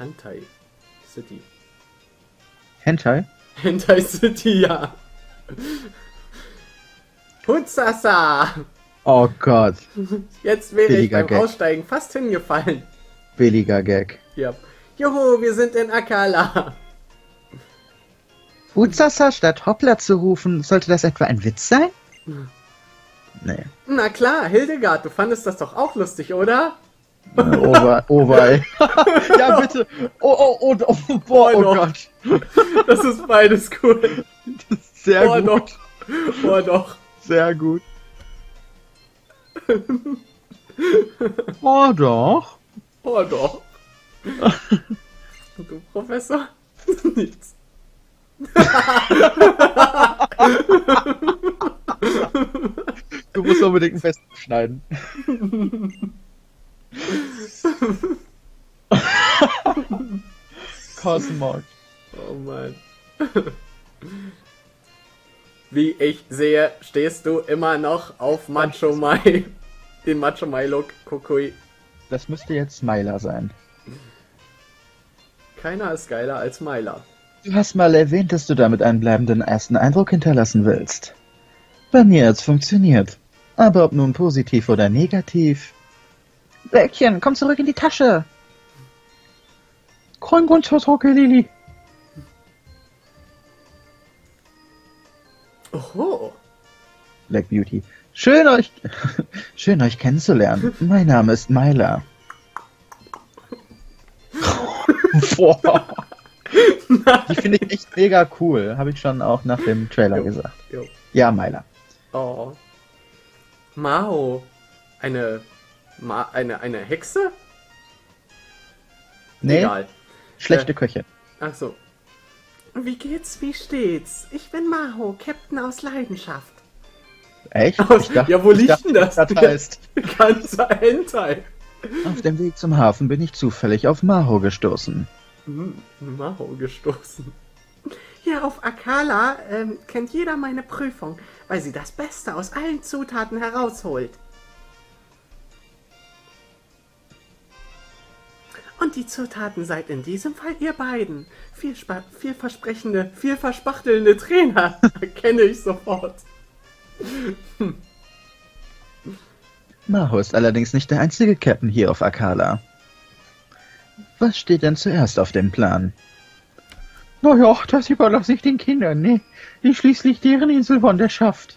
Hentai City. Hentai? Hentai City, ja. Hutzasa! Oh Gott. Jetzt wäre Billiger ich beim Gag. Aussteigen fast hingefallen. Billiger Gag. Ja. Juhu, wir sind in Akala. Utsasa statt Hoppla zu rufen, sollte das etwa ein Witz sein? Nee. Na klar, Hildegard, du fandest das doch auch lustig, oder? Oberei. Ja, bitte. Boah, oh doch. Gott. Das ist beides cool. Sehr Oh gut. doch. Oh doch. Sehr gut. Oh doch. Oh doch. Und du, Professor? Nichts. Du musst unbedingt ein Fest schneiden. Kostenmarkt. Oh Mann. Wie ich sehe, stehst du immer noch auf Macho Mai. Den Macho Mai Look, Kukui. Das müsste jetzt Smiler sein. Keiner ist geiler als Myla. Du hast mal erwähnt, dass du damit einen bleibenden ersten Eindruck hinterlassen willst. Bei mir hat's funktioniert. Aber ob nun positiv oder negativ... Bäckchen, komm zurück in die Tasche! Lili. Oho. Black Beauty. Schön euch kennenzulernen. Mein Name ist Myla. Boah. Die finde ich echt mega cool. Habe ich schon auch nach dem Trailer gesagt. Jo. Ja, Myla. Oh. Mao. Eine Hexe? Nee, Egal. schlechte Köchin. Ach so. Wie geht's, wie steht's? Ich bin Maho, Captain aus Leidenschaft. Echt? Ja, wo liegt denn das? heißt. Ganzer Hentai. Auf dem Weg zum Hafen bin ich zufällig auf Maho gestoßen. Maho gestoßen. Hier auf Akala kennt jeder meine Prüfung, weil sie das Beste aus allen Zutaten herausholt. Und die Zutaten seid in diesem Fall ihr beiden. Viel verspachtelnde Trainer. Kenne ich sofort. Maho ist allerdings nicht der einzige Captain hier auf Akala. Was steht denn zuerst auf dem Plan? Naja, das überlasse ich den Kindern, ne? Die schließlich deren Inselwanderschaft.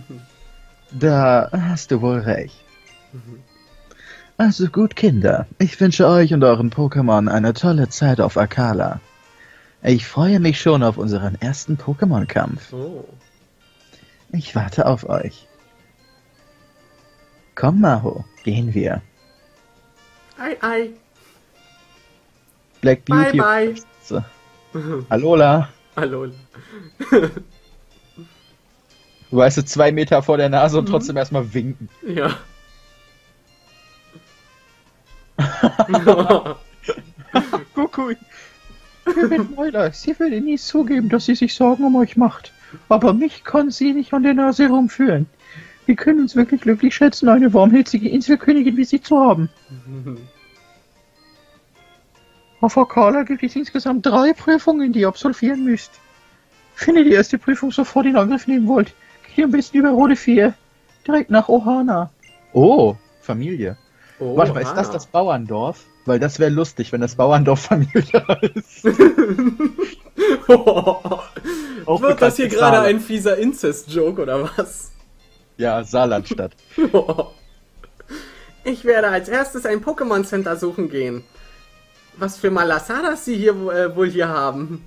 Da hast du wohl recht. Also gut, Kinder. Ich wünsche euch und euren Pokémon eine tolle Zeit auf Akala. Ich freue mich schon auf unseren ersten Pokémon-Kampf. Oh. Ich warte auf euch. Komm, Maho, gehen wir. Ei, ei. Black Beauty. Bye, So. Alola. Hallo. Du weißt, 2 Meter vor der Nase und trotzdem erstmal winken. Ja. Kuckuck. Mäuler, sie würde nie zugeben, dass sie sich Sorgen um euch macht. Aber mich kann sie nicht an der Nase herumführen. Wir können uns wirklich glücklich schätzen, eine warmherzige Inselkönigin wie sie zu haben. Auf Akala gibt es insgesamt 3 Prüfungen, die ihr absolvieren müsst. Wenn ihr die erste Prüfung sofort in Angriff nehmen wollt, geht ihr am besten über Rode 4. Direkt nach Ohana. Oh, Familie. Oh, Warte mal, ist das Bauerndorf? Weil das wäre lustig, wenn das Bauerndorf Familie ist. Wird das hier gerade ein fieser Incest-Joke oder was? Ja, Saarlandstadt. Ich werde als erstes ein Pokémon Center suchen gehen. Was für Malasadas sie hier wohl hier haben.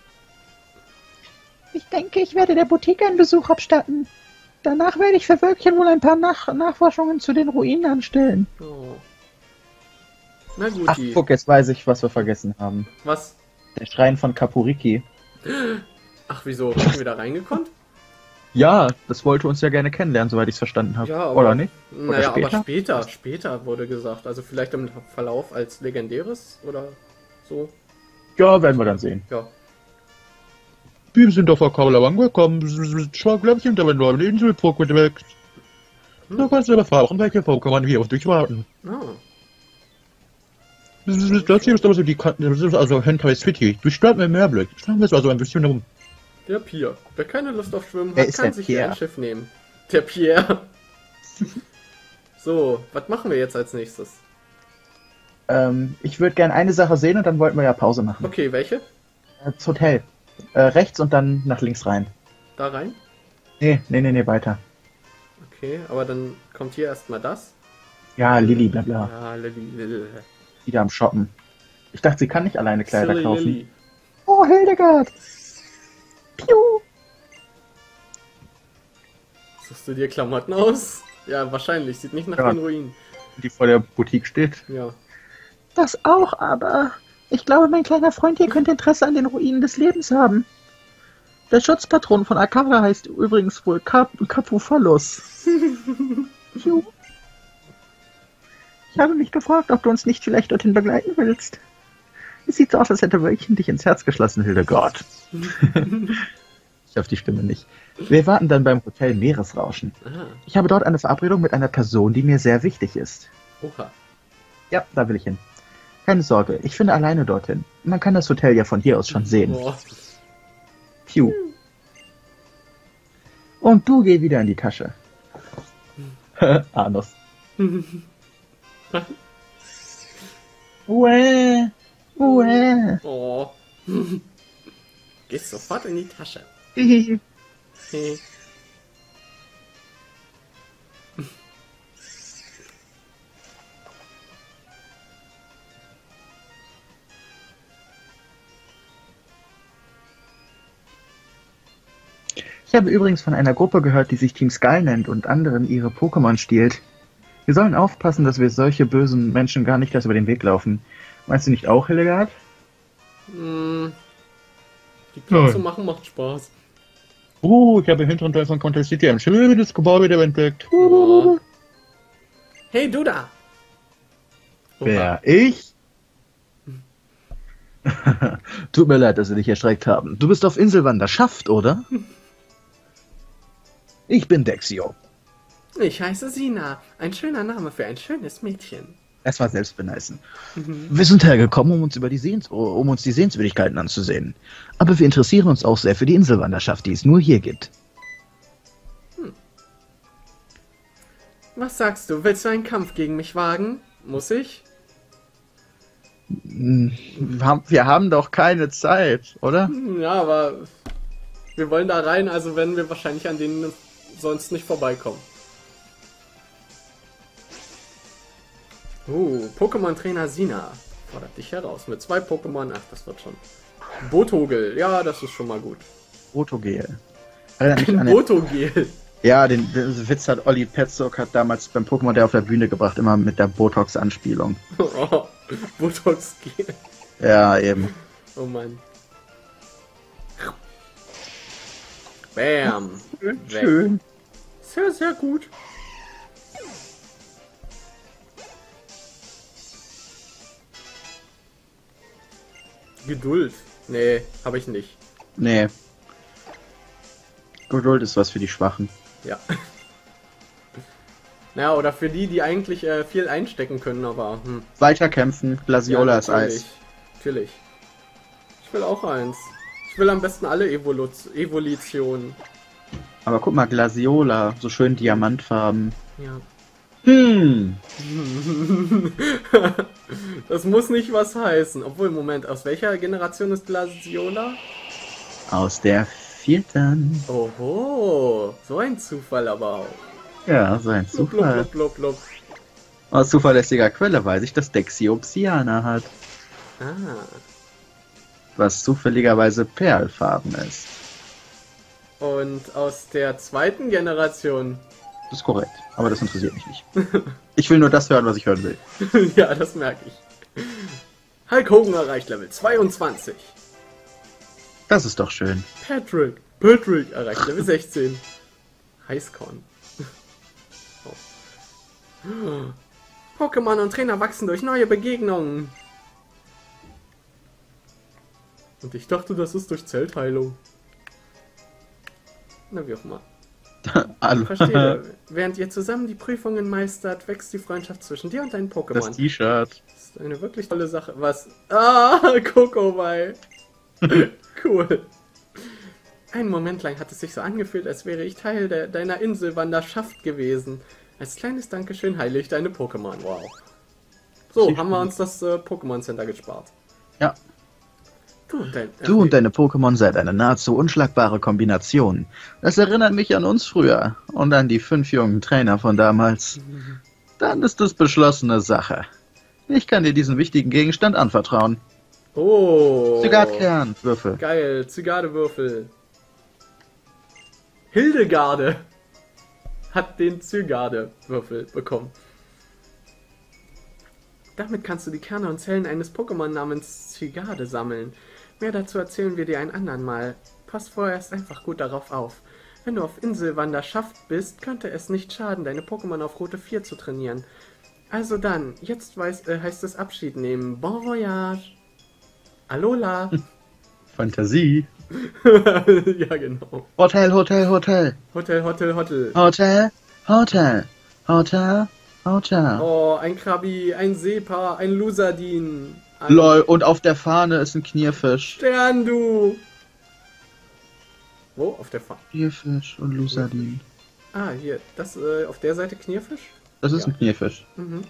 Ich denke, ich werde der Boutique einen Besuch abstatten. Danach werde ich für Wölkchen wohl ein paar Nachforschungen zu den Ruinen anstellen. Oh. Na gut, Ach, guck, jetzt weiß ich, was wir vergessen haben. Was? Der Schrein von Kapuriki. Ach, wieso? Sind wir da reingekonnt? Ja, das wollte uns ja gerne kennenlernen, soweit ich es verstanden habe. Ja, aber, oder nicht? Naja, oder aber später wurde gesagt. Also vielleicht im Verlauf als legendäres oder so. Ja, werden wir dann sehen. Ja. Wir sind auf Akala angekommen. Schwarglämmchen, da werden wir eine Insel-Pokémon weg. Da kannst du erfahren, welche Pokémon wir auf dich warten. Ah. Das hier ist aber so die das ist also Hentai City. Du stört mir mehr Blick. Schauen wir es also ein bisschen um. Der Pier. Wer keine Lust auf Schwimmen Wer hat, ist kann der sich hier Pierre? ein Schiff nehmen. Der Pierre. So, was machen wir jetzt als nächstes? Ich würde gerne eine Sache sehen und dann wollten wir ja Pause machen. Okay, welche? Das Hotel. Rechts und dann nach links rein. Da rein? Nee, weiter. Okay, aber dann kommt hier erstmal das. Ja, Lilly, bla bla. Ja, Lilly. Wieder am Shoppen. Ich dachte, sie kann nicht alleine Kleider Silly kaufen. Lilly. Oh, Hildegard! Piu! Suchst du dir Klamotten aus? Ja, wahrscheinlich. Sieht nicht nach Ja. den Ruinen. Die vor der Boutique steht. Ja. Das auch, aber ich glaube, mein kleiner Freund hier könnte Interesse an den Ruinen des Lebens haben. Der Schutzpatron von Akara heißt übrigens wohl Kapuphallus. Piu. Ich habe mich gefragt, ob du uns nicht vielleicht dorthin begleiten willst. Es sieht so aus, als hätte Wölkchen dich ins Herz geschlossen, Hildegard. Ich hoffe die Stimme nicht. Wir warten dann beim Hotel Meeresrauschen. Aha. Ich habe dort eine Verabredung mit einer Person, die mir sehr wichtig ist. Oha. Ja, da will ich hin. Keine Sorge, ich finde alleine dorthin. Man kann das Hotel ja von hier aus schon sehen. Boah. Piu. Und du geh wieder in die Tasche. Anus. Uäh. Uäh. Oh. Gehst sofort in die Tasche. Hihi. Hey. Ich habe übrigens von einer Gruppe gehört, die sich Team Skull nennt und anderen ihre Pokémon stiehlt. Wir sollen aufpassen, dass wir solche bösen Menschen gar nicht erst über den Weg laufen. Meinst du nicht auch, Hildegard? Die Klappe zu machen macht Spaß. Ich habe im hinteren Teil von Contest City ein schönes Gebäude wieder entdeckt. Ja. Hey, du da! Oha. Wer? Ich? Tut mir leid, dass wir dich erschreckt haben. Du bist auf Inselwanderschaft, oder? Ich bin Dexio. Ich heiße Sina. Ein schöner Name für ein schönes Mädchen. Es war selbstbeneißen. Wir sind hergekommen, um uns die Sehenswürdigkeiten anzusehen. Aber wir interessieren uns auch sehr für die Inselwanderschaft, die es nur hier gibt. Was sagst du? Willst du einen Kampf gegen mich wagen? Muss ich? Wir haben doch keine Zeit, oder? Ja, aber wir wollen da rein, also werden wir wahrscheinlich an denen sonst nicht vorbeikommen. Pokémon-Trainer Sina fordert dich heraus. Mit 2 Pokémon, ach, das wird schon. Botogel, ja, das ist schon mal gut. Botogel. Erinnert mich an den- Botogel. Ja, den Witz hat Olli Petzold hat damals beim Pokémon der auf der Bühne gebracht, immer mit der Botox-Anspielung. Oh, Botox-Gel. Ja, eben. Oh Mann. Bam. Schön. Sehr, sehr gut. Geduld. Nee, habe ich nicht. Nee. Geduld ist was für die Schwachen. Ja. Naja, oder für die, die eigentlich viel einstecken können, aber... Weiterkämpfen, Glasiola ist Eis. Natürlich. Ich will auch eins. Ich will am besten alle Evolutionen. Aber guck mal, Glasiola, so schön diamantfarben. Ja. Das muss nicht was heißen. Obwohl, Moment, aus welcher Generation ist Glasiola? Aus der 4. Oho, so ein Zufall aber auch. Ja, so ein Blub, Zufall. blub, blub, blub. Aus zuverlässiger Quelle weiß ich, dass Dexio Psyana hat. Ah, Was zufälligerweise perlfarben ist. und aus der 2. Generation. Das ist korrekt, aber das interessiert mich nicht. Ich will nur das hören, was ich hören will. Ja, das merke ich. Hulk Hogan erreicht Level 22. Das ist doch schön. Patrick erreicht Level 16. Highscorn. Oh. Pokémon und Trainer wachsen durch neue Begegnungen. Und ich dachte, das ist durch Zeltheilung. Na, wie auch immer. Hallo. Verstehe. Während ihr zusammen die Prüfungen meistert, wächst die Freundschaft zwischen dir und deinen Das Pokémon. T-Shirt. Das ist eine wirklich tolle Sache. Was? Ah, Kokowai. Cool. Einen Moment lang hat es sich so angefühlt, als wäre ich Teil deiner Inselwanderschaft gewesen. Als kleines Dankeschön heile ich deine Pokémon. Wow. So, haben wir uns das Pokémon Center gespart. Ja. Du Und deine Pokémon seid eine nahezu unschlagbare Kombination. Das erinnert mich an uns früher und an die 5 jungen Trainer von damals. Dann ist es beschlossene Sache. Ich kann dir diesen wichtigen Gegenstand anvertrauen. Oh. Zygarde-Kern, Würfel. Geil, Zygarde-Würfel. Hildegarde hat den Zygarde-Würfel bekommen. Damit kannst du die Kerne und Zellen eines Pokémon namens Zygarde sammeln. Mehr dazu erzählen wir dir ein andern Mal. Pass vorerst einfach gut darauf auf. Wenn du auf Inselwanderschaft bist, könnte es nicht schaden, deine Pokémon auf Route 4 zu trainieren. Also dann, jetzt heißt es Abschied nehmen. Bon voyage. Alola. Fantasie. Ja, genau. Hotel, Hotel, Hotel. Hotel, Hotel, Hotel. Hotel, Hotel, Hotel, Hotel. Oh, ein Krabi, ein Sepa, ein Lusadin. Lol, und auf der Fahne ist ein Knierfisch. Stern, du! Wo? Auf der Fahne? Knierfisch und Lusadin. Ah, hier. Das, auf der Seite Knierfisch? Das ist ein Knierfisch. Mhm.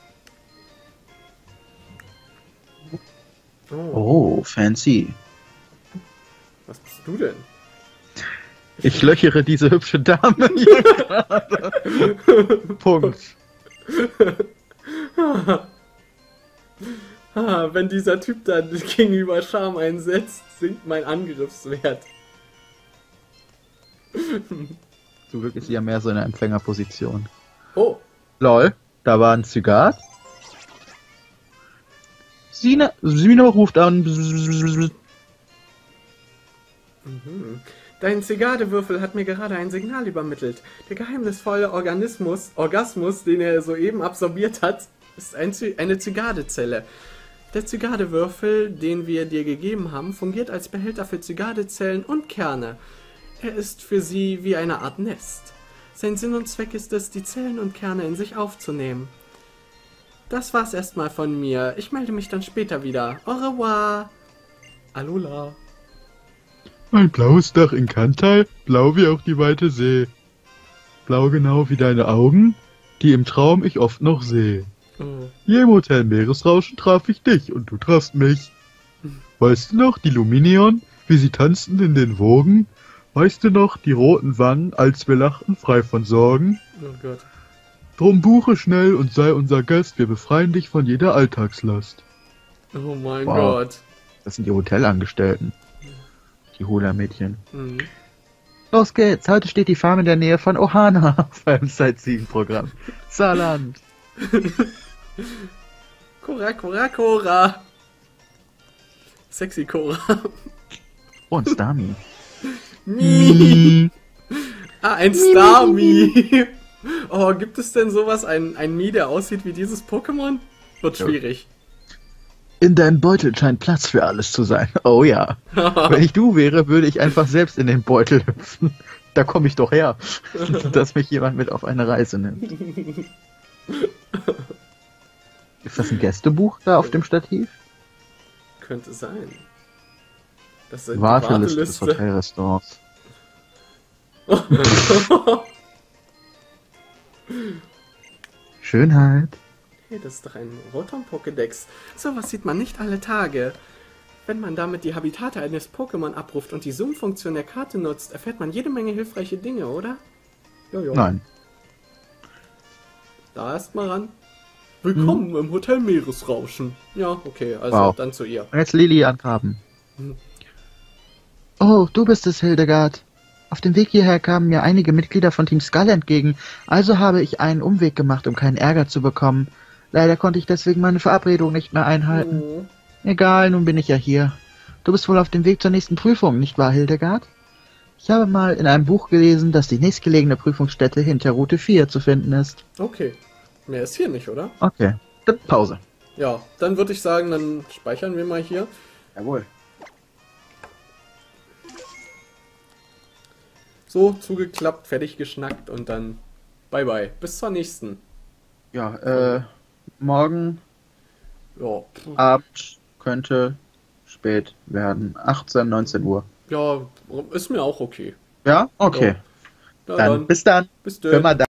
Oh, fancy. Was bist du denn? Ich löchere diese hübsche Dame hier gerade. Punkt. Wenn dieser Typ dann gegenüber Charme einsetzt, sinkt mein Angriffswert. Zum Glück ist sie ja mehr so in der Empfängerposition. Oh. Lol, da war ein Zygarde. Sina ruft an. Mhm. Dein Zygarde-Würfel hat mir gerade ein Signal übermittelt. Der geheimnisvolle Orgasmus, den er soeben absorbiert hat, ist eine Zygarde-Zelle. Der Zygarde-Würfel, den wir dir gegeben haben, fungiert als Behälter für Zygarde-Zellen und Kerne. Er ist für sie wie eine Art Nest. Sein Sinn und Zweck ist es, die Zellen und Kerne in sich aufzunehmen. Das war's erstmal von mir. Ich melde mich dann später wieder. Au revoir. Alola. Ein blaues Dach in Kantal, blau wie auch die weite See. Blau genau wie deine Augen, die im Traum ich oft noch sehe. Oh. Hier im Hotel Meeresrauschen traf ich dich und du trafst mich. Weißt du noch, die Luminion, wie sie tanzten in den Wogen? Weißt du noch, die roten Wangen, als wir lachten, frei von Sorgen? Oh Gott. Drum buche schnell und sei unser Gast, wir befreien dich von jeder Alltagslast. Oh mein Wow. Gott. Das sind die Hotelangestellten. Die Hula-Mädchen. Mhm. Los geht's, heute steht die Farm in der Nähe von Ohana beim Sightseeing-Programm. Saarland. Cora, Cora, Cora. Sexy Cora. Oh, ein Starmie. Mii. Ah, ein Starmie. Oh, gibt es denn sowas? Ein Mii, der aussieht wie dieses Pokémon? Wird schwierig. In deinem Beutel scheint Platz für alles zu sein. Oh ja. Wenn ich du wäre, würde ich einfach selbst in den Beutel hüpfen. Da komme ich doch her, dass mich jemand mit auf eine Reise nimmt. Ist das ein Gästebuch da auf dem Stativ? Könnte sein. Das ist die Warteliste des Hotelrestaurants. Schönheit. Hey, das ist doch ein Rotom-Pokédex. Sowas sieht man nicht alle Tage. Wenn man damit die Habitate eines Pokémon abruft und die Zoom-Funktion der Karte nutzt, erfährt man jede Menge hilfreiche Dinge, oder? Jojo. Nein. Da erst mal ran. Willkommen im Hotel Meeresrauschen. Ja, okay, also Wow. dann zu ihr. Und jetzt Lili angraben. Hm. Oh, du bist es, Hildegard. Auf dem Weg hierher kamen mir einige Mitglieder von Team Skull entgegen, also habe ich einen Umweg gemacht, um keinen Ärger zu bekommen. Leider konnte ich deswegen meine Verabredung nicht mehr einhalten. Oh. Egal, nun bin ich ja hier. Du bist wohl auf dem Weg zur nächsten Prüfung, nicht wahr, Hildegard? Ich habe mal in einem Buch gelesen, dass die nächstgelegene Prüfungsstätte hinter Route 4 zu finden ist. Okay. Mehr ist hier nicht, oder? Okay, dann Pause. Ja, dann würde ich sagen, dann speichern wir mal hier. Jawohl. So, zugeklappt, fertig geschnackt und dann bye bye. Bis zur nächsten. Ja, morgen Ja, Abend könnte spät werden. 18, 19 Uhr. ja, ist mir auch okay. Ja? Okay. Ja, na Dann dann, bis dann. bis Firma dann.